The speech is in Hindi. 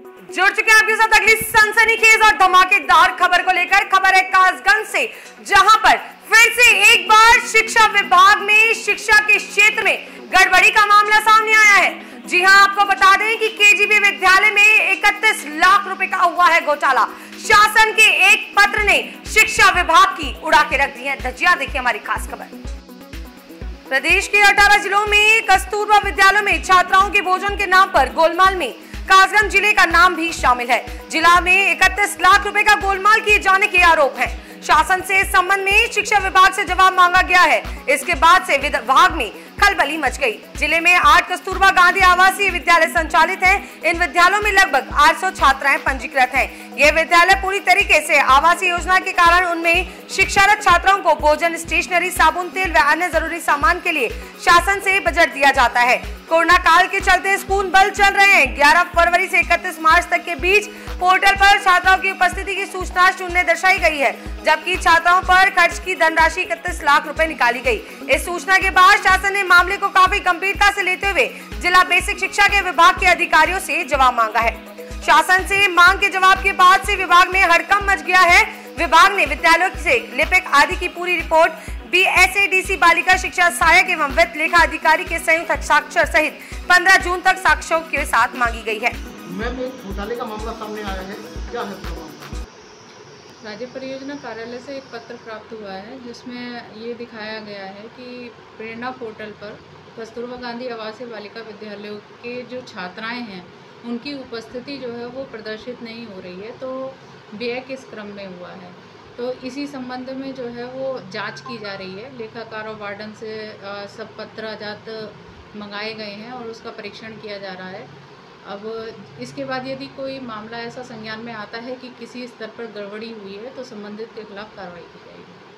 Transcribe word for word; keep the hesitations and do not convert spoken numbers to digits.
जुड़ चुके हैं आपके साथ अगली सनसनीखेज और धमाकेदार खबर को लेकर। खबर है कासगंज से, जहां पर फिर से एक बार शिक्षा विभाग में शिक्षा के क्षेत्र में गड़बड़ी का मामला सामने आया है। जी हां, आपको बता दें कि केजीबी विद्यालय में इकतीस लाख रुपए का हुआ है घोटाला। शासन के एक पत्र ने शिक्षा विभाग की उड़ा के रख दी है धज्जियां। देखिए हमारी खास खबर। प्रदेश के अठारह जिलों में कस्तूरबा विद्यालयों में छात्राओं के भोजन के नाम पर गोलमाल में कासगंज जिले का नाम भी शामिल है। जिला में इकतीस लाख रुपए का गोलमाल किए जाने के आरोप हैं। शासन से इस संबंध में शिक्षा विभाग से जवाब मांगा गया है। इसके बाद से विभाग में खलबली मच गई। जिले में आठ कस्तूरबा गांधी आवासीय विद्यालय संचालित हैं। इन विद्यालयों में लगभग आठ सौ छात्राएं पंजीकृत हैं। ये विद्यालय पूरी तरीके से आवासीय योजना के कारण उनमें शिक्षारत छात्राओं को भोजन, स्टेशनरी, साबुन, तेल व अन्य जरूरी सामान के लिए शासन से बजट दिया जाता है। कोरोना काल के चलते स्कूल बंद चल रहे हैं। ग्यारह फरवरी से इकतीस मार्च तक के बीच पोर्टल पर छात्राओं की उपस्थिति की सूचना शून्य दर्शाई गई है, जबकि छात्राओं पर खर्च की धनराशि इकतीस लाख रुपए निकाली गई। इस सूचना के बाद शासन ने मामले को काफी गंभीरता से लेते हुए जिला बेसिक शिक्षा के विभाग के अधिकारियों से जवाब मांगा है। शासन से मांग के जवाब के बाद से विभाग में हड़कंप मच गया है। विभाग ने विद्यालयों से लिपिक आदि की पूरी रिपोर्ट बीएसएडीसी बालिका शिक्षा सहायक एवं वित्त लेखा अधिकारी के संयुक्त हस्ताक्षर सहित पंद्रह जून तक साक्ष्यों के साथ मांगी गई है। मैम, एक घोटाले का मामला सामने आया है, क्या है? राज्य परियोजना कार्यालय से एक पत्र प्राप्त हुआ है जिसमें ये दिखाया गया है कि प्रेरणा पोर्टल पर कस्तूरबा गांधी आवासीय बालिका विद्यालयों के जो छात्राएं हैं उनकी उपस्थिति जो है वो प्रदर्शित नहीं हो रही है, तो व्यय किस क्रम में हुआ है। तो इसी संबंध में जो है वो जांच की जा रही है। लेखाकार और वार्डन से सब पत्राजात मंगाए गए हैं और उसका परीक्षण किया जा रहा है। अब इसके बाद यदि कोई मामला ऐसा संज्ञान में आता है कि किसी स्तर पर गड़बड़ी हुई है तो संबंधित के खिलाफ कार्रवाई की जाएगी।